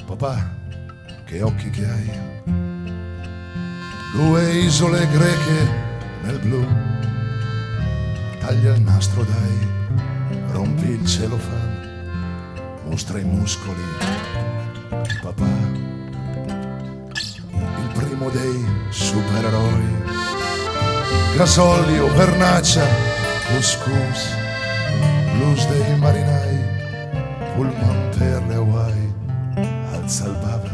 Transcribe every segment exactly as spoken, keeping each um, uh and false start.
Papà, che occhi che hai, due isole greche nel blu, taglia il nastro dai, rompi il celofan, mostra i muscoli, papà, il primo dei supereroi, gasolio, vernaccia, couscous, blues dei marinai, pullman per le Hawaii, alza il bavero.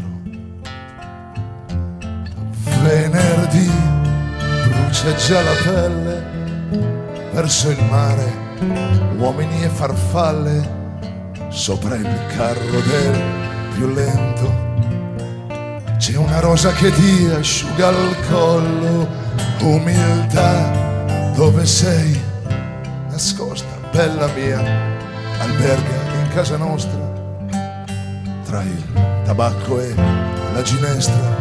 Venerdì brucia già la pelle, verso il mare, uomini e farfalle, sopra il carro del più lento. C'è una rosa che ti asciuga il collo, umiltà, dove sei? Nascosta, bella mia, alberga in casa nostra, tra il tabacco e la ginestra.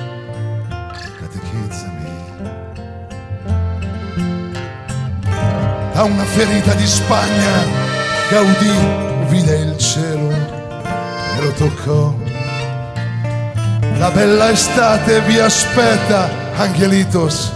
Da una ferita di Spagna Gaudì vide il cielo e lo toccò. La bella estate vi aspetta, angelitos.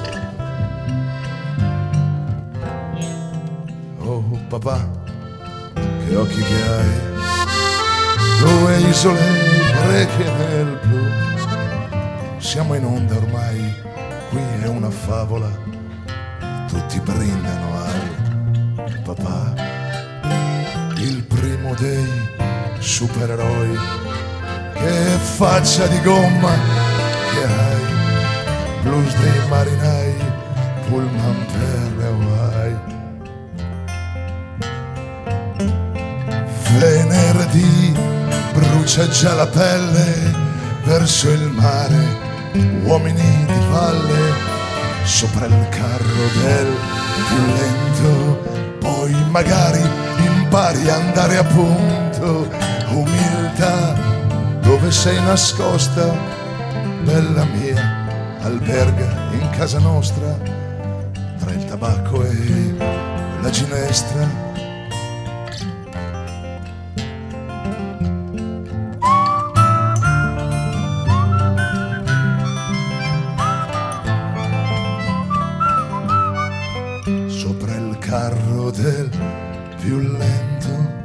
Oh papà, che occhi che hai, due isole greche nel blu. Siamo in onda ormai, qui è una favola, tutti brindano al papà, il primo dei supereroi. Che faccia di gomma che hai, blues dei marinai, pullman per le Hawaii. Venerdì brucia già la pelle, verso il mare, uomini di valle, sopra il carro del più lento. Poi magari impari a andare a punto, umiltà, dove sei nascosta, bella mia, alberga in casa nostra, tra il tabacco e la ginestra. Sopra il carro del più lento.